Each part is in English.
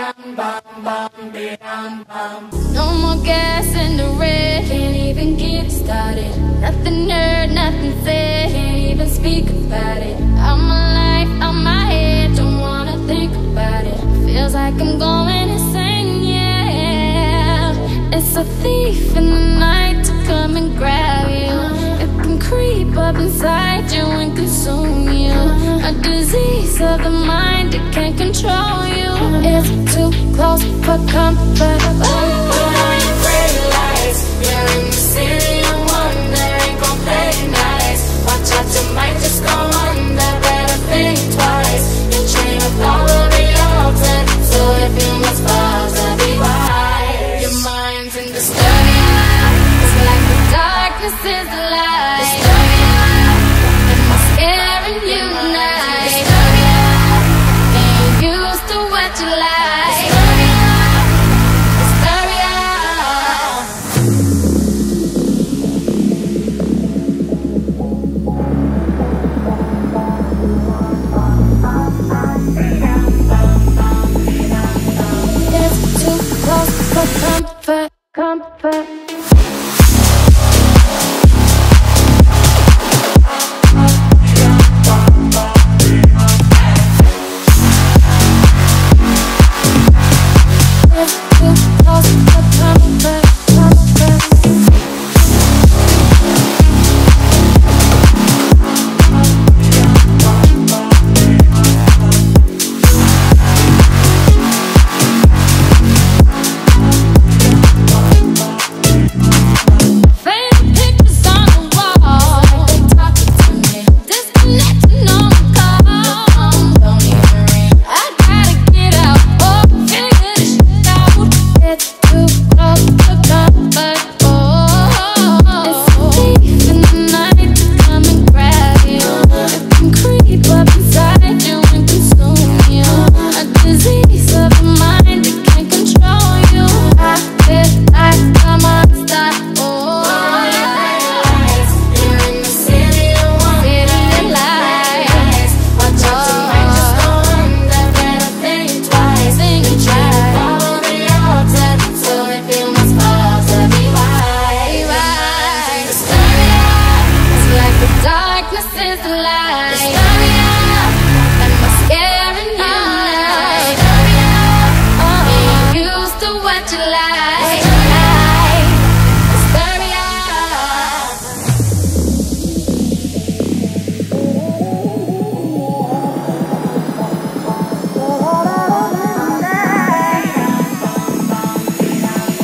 No more gas in the red, can't even get started. Nothing heard, nothing said, can't even speak about it. Out my life, out my head, don't wanna think about it. Feels like I'm going insane, yeah. It's a thief in the night to come and grab you. It can creep up inside you and consume you. A disease of the mind, it can't control you. It's too close for comfort. You're in the city of wonder, ain't gon' play nice. Watch out, you might just go under. Better think twice. Your train of thought will be altered, so if you must pause, be wise. Your mind's in Disturbia. It's like the darkness is the light. Disturbia, am I scaring you tonight? Disturbia, ain't used to what you like. Comfort, comfort.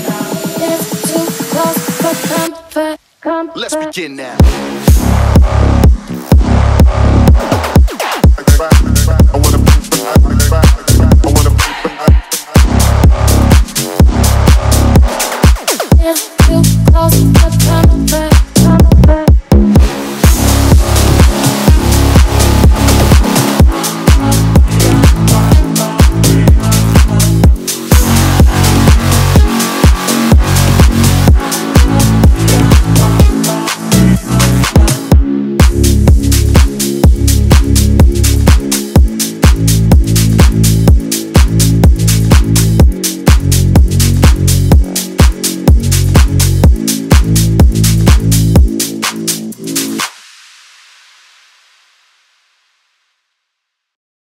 Let's begin now.